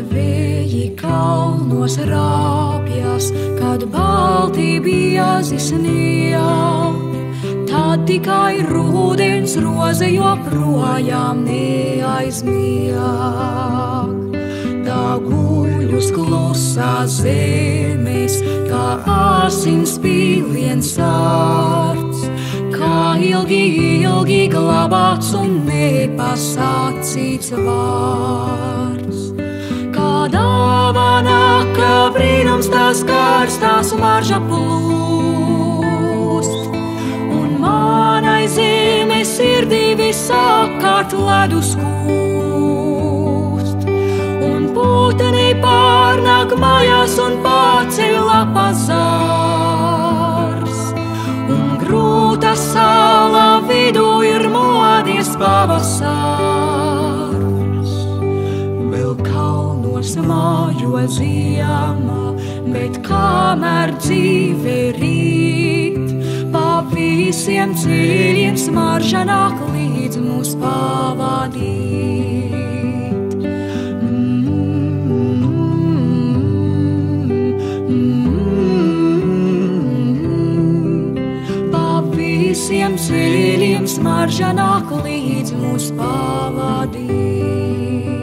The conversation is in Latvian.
vēji kalnos rāpjas, kad balti biezi snieg. Tad tikai rudens roze joprojām neaizmieg. Tā guļ uz klusās zemes, kā asins pīliens sārts, kā ilgi, ilgi glabāts un nepasācīts vārds. Kā dāvana, kā brīnums tās karstās marža plūst, un manai zemes sirdī visapkārt ledus kūst, un puteni pārnāk mājās un pārceļ lapas zārs, un grūta sāla vidū ir modies pavasars. Vēl kalnos mājo ziema, bet kamēr dzīve rīt, pa visiem ceļiem smarža nāk līdz mūs pavadīt. Pa visiem ceļiem smarža nāk līdz mūs pavadīt.